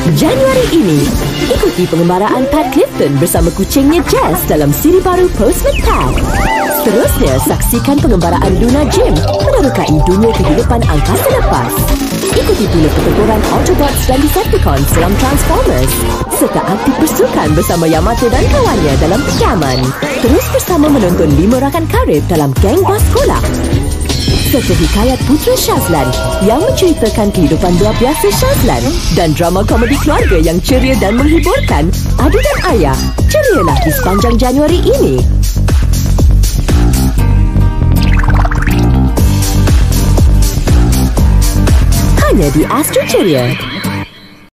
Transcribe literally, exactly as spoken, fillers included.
Januari ini, ikuti pengembaraan Pat Clifton bersama kucingnya Jess dalam siri baru Postman Pat. Seterusnya, saksikan pengembaraan Luna Jim menerokai dunia kehidupan angkasa lepas. Ikuti pula pertempuran Autobots dan Decepticons dalam Transformers serta aktif bersukan bersama Yamato dan kawannya dalam Pikaman. Terus bersama menonton lima rakan karib dalam Geng Bas Sekolah. Serta hikayat Putera Shazlan yang menceritakan kehidupan luar biasa Shazlan dan drama komedi keluarga yang ceria dan menghiburkan Adi dan Ayah. Cerialah di sepanjang Januari ini. Hanya di Astro Ceria.